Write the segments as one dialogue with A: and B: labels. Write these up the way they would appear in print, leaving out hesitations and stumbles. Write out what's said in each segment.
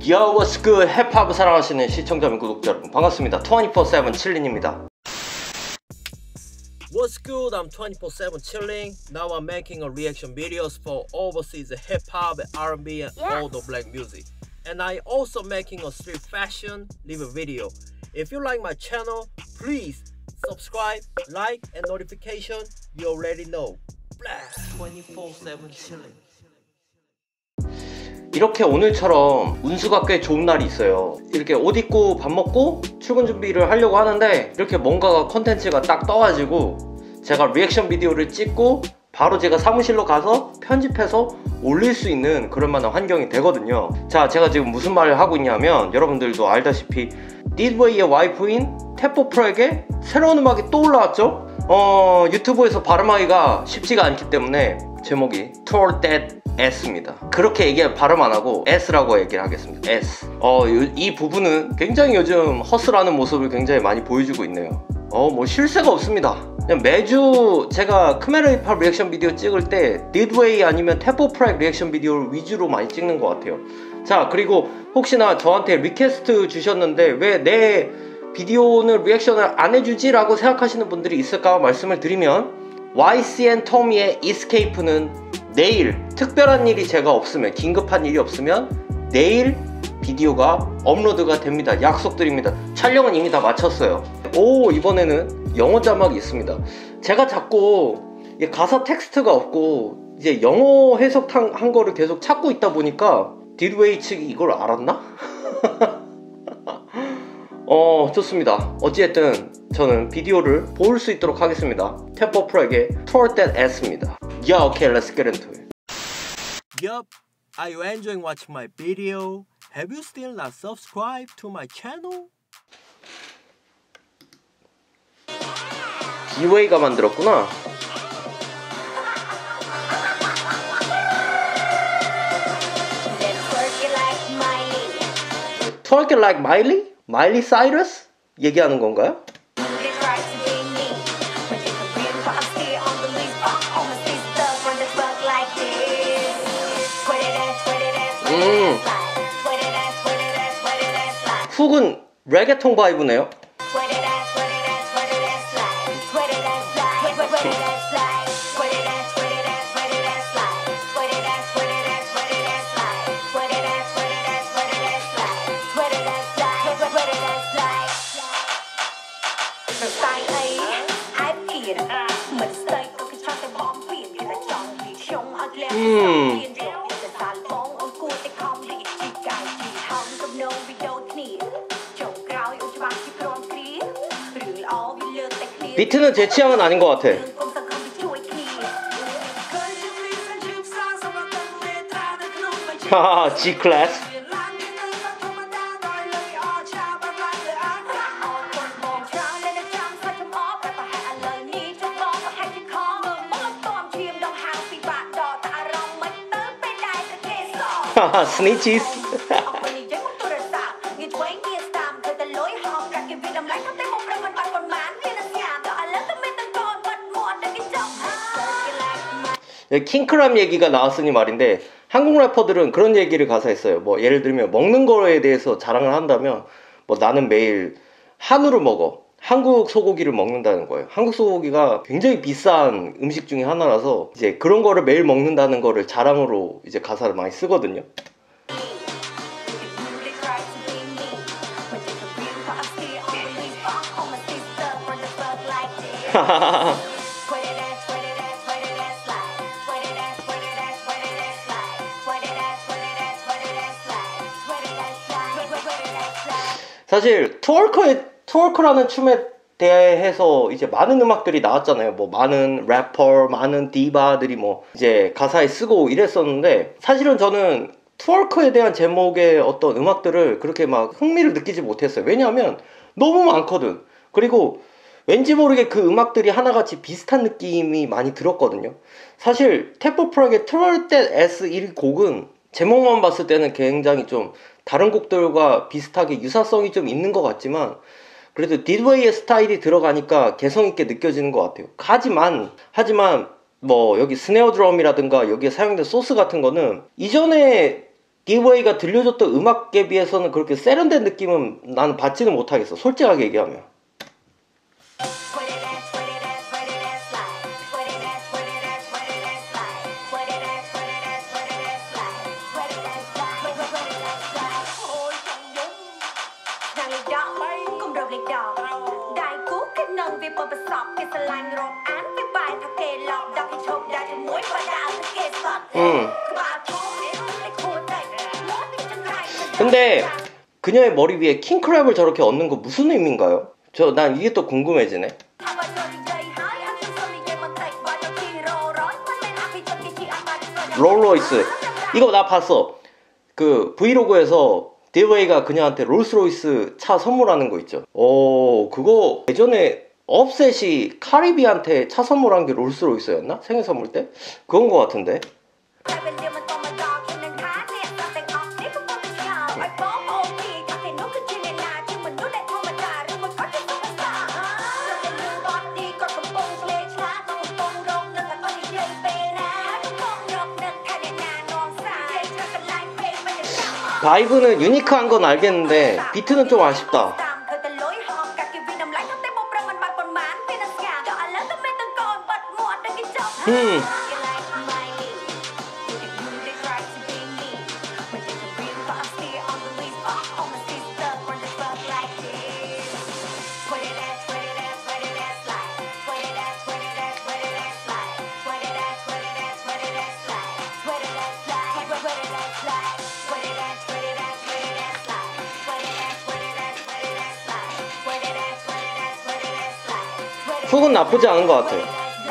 A: Yo, what's good? 힙합을 사랑하시는 시청자 및 구독자 여러분 반갑습니다. 24/7 칠린입니다. What's good? I'm 24/7 chilling. Now I'm making a reaction videos for overseas hip hop, R&B, and all the black music. And I also making a street fashion review video. If you like my channel, please subscribe, like, and notification. You already know. 24/7 chilling. 이렇게 오늘처럼 운수가 꽤 좋은 날이 있어요. 이렇게 옷 입고 밥 먹고 출근 준비를 하려고 하는데 이렇게 뭔가가 컨텐츠가 딱 떠가지고 제가 리액션 비디오를 찍고 바로 제가 사무실로 가서 편집해서 올릴 수 있는 그런 만한 환경이 되거든요. 자, 제가 지금 무슨 말을 하고 있냐면 여러분들도 알다시피 디드웨이의 와이프인 태포프로에게 새로운 음악이 또 올라왔죠. 유튜브에서 발음하기가 쉽지가 않기 때문에 제목이 Toward That S입니다. 그렇게 발음 안 하고 S라고 얘기를 하겠습니다. S. 이 부분은 굉장히 요즘 허슬하는 모습을 굉장히 많이 보여주고 있네요. 뭐 쉴 새가 없습니다. 그냥 매주 제가 크메라 힙합 리액션 비디오 찍을 때 디드웨이 아니면 태포프로 리액션 비디오를 위주로 많이 찍는 것 같아요. 자, 그리고 혹시나 저한테 리퀘스트 주셨는데 왜 내 비디오는 리액션을 안 해주지? 라고 생각하시는 분들이 있을까 말씀을 드리면 YCN 토미의 Escape는 내일 특별한 일이 제가 없으면, 긴급한 일이 없으면 내일 비디오가 업로드가 됩니다. 약속드립니다. 촬영은 이미 다 마쳤어요. 이번에는 영어 자막이 있습니다. 제가 자꾸 가사 텍스트가 없고 이제 영어 해석한 거를 계속 찾고 있다 보니까 디드웨이 측이 이걸 알았나? 좋습니다. 어찌됐든 저는 비디오를 볼 수 있도록 하겠습니다. 태포프로에게 Toward That S입니다. Yeah, okay, let's get into it. Yup, are you enjoying watching my video? Have you still not subscribed to my channel? 디웨이가 만들었구나. Twerk it like Miley? Miley Cyrus? 얘기하는 건가요? 훅은 레게통 바이브네요. 비트는 제 취향은 아닌 것 같아. 하하, G-클래스. 하하, 스니치스. 킹크람 얘기가 나왔으니 말인데 한국 래퍼들은 그런 얘기를 가사에 써요. 뭐 예를 들면 먹는 거에 대해서 자랑을 한다면 뭐 나는 매일 한우를 먹어. 한국 소고기를 먹는다는 거예요. 한국 소고기가 굉장히 비싼 음식 중에 하나라서 이제 그런 거를 매일 먹는다는 거를 자랑으로 이제 가사를 많이 쓰거든요. 사실 트월커라는 춤에 대해서 이제 많은 음악들이 나왔잖아요. 뭐 많은 래퍼, 많은 디바들이 뭐 이제 가사에 쓰고 이랬었는데 사실은 저는 트월커에 대한 제목의 어떤 음악들을 그렇게 막 흥미를 느끼지 못했어요. 왜냐하면 너무 많거든. 그리고 왠지 모르게 그 음악들이 하나같이 비슷한 느낌이 많이 들었거든요. 사실 태포프로의 Toward That S 1곡은 제목만 봤을 때는 굉장히 좀 다른 곡들과 비슷하게 유사성이 좀 있는 것 같지만 그래도 디드웨이의 스타일이 들어가니까 개성있게 느껴지는 것 같아요. 하지만 뭐 여기 스네어 드럼이라든가 여기에 사용된 소스 같은 거는 이전에 기브웨이가 들려줬던 음악에 비해서는 그렇게 세련된 느낌은 나는 받지는 못하겠어, 솔직하게 얘기하면. 근데 그녀의 머리 위에 킹크랩을 저렇게 얹는 거 무슨 의미인가요? 난 이게 또 궁금해지네. 롤러로이스 이거 나 봤어. 그 브이로그에서 디웨이가 그녀한테 롤스로이스 차 선물하는 거 있죠. 그거 예전에 업셋이 카리비한테 차 선물한 게 롤스로이스였나? 생일 선물 때? 그건 거 같은데. 바이브는 유니크한 건 알겠는데 비트는 좀 아쉽다. 훅은 나쁘지 않은 것 같아요.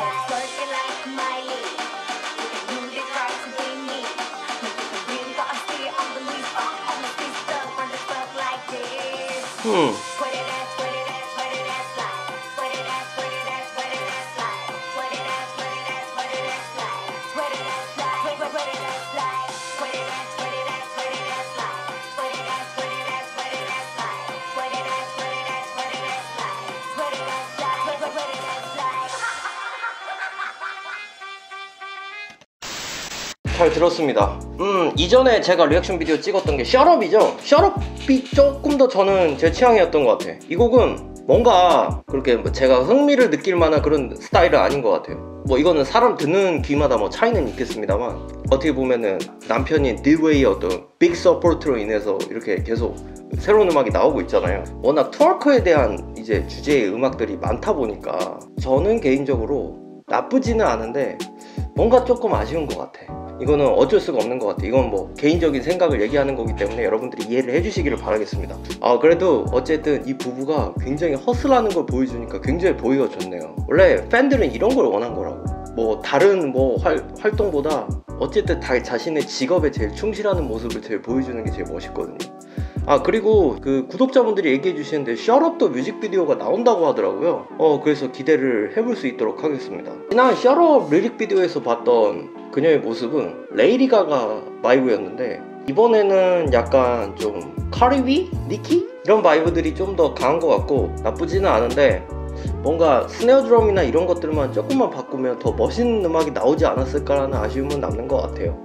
A: 잘 들었습니다. 이전에 제가 리액션 비디오 찍었던 게 셧업이죠. 셧업이 조금 더 저는 제 취향이었던 것 같아요. 이 곡은 뭔가 그렇게 뭐 제가 흥미를 느낄 만한 그런 스타일은 아닌 것 같아요. 뭐 이거는 사람 듣는 귀마다 뭐 차이는 있겠습니다만, 어떻게 보면은 남편인 디웨이의 어떤 빅 서포트로 인해서 이렇게 계속 새로운 음악이 나오고 있잖아요. 워낙 트워크에 대한 이제 주제의 음악들이 많다 보니까 저는 개인적으로 나쁘지는 않은데 뭔가 조금 아쉬운 것 같아. 이거는 어쩔 수가 없는 것 같아. 이건 뭐 개인적인 생각을 얘기하는 거기 때문에 여러분들이 이해를 해주시기를 바라겠습니다. 그래도 어쨌든 이 부부가 굉장히 허슬하는 걸 보여주니까 굉장히 보기가 좋네요. 원래 팬들은 이런 걸 원한 거라고. 뭐 다른 뭐 활동보다 어쨌든 다 자신의 직업에 제일 충실하는 모습을 제일 보여주는 게 제일 멋있거든요. 그리고 그 구독자분들이 얘기해 주시는데 셧업도 뮤직비디오가 나온다고 하더라고요. 그래서 기대를 해볼 수 있도록 하겠습니다. 지난 셧업 뮤직비디오에서 봤던 그녀의 모습은 레이디 가가 바이브였는데, 이번에는 약간 좀 카리비? 니키? 이런 바이브들이 좀 더 강한 것 같고 나쁘지는 않은데, 뭔가 스네어 드럼이나 이런 것들만 조금만 바꾸면 더 멋있는 음악이 나오지 않았을까라는 아쉬움은 남는 것 같아요.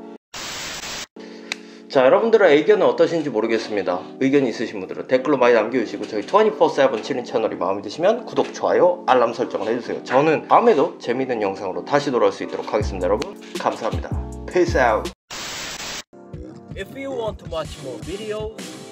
A: 자, 여러분들의 의견은 어떠신지 모르겠습니다. 의견이 있으신 분들은 댓글로 많이 남겨주시고, 저희 24/7 7인 채널이 마음에 드시면 구독, 좋아요, 알람 설정을 해주세요. 저는 다음에도 재미있는 영상으로 다시 돌아올 수 있도록 하겠습니다. 여러분 감사합니다. Peace out. If you want to watch more videos,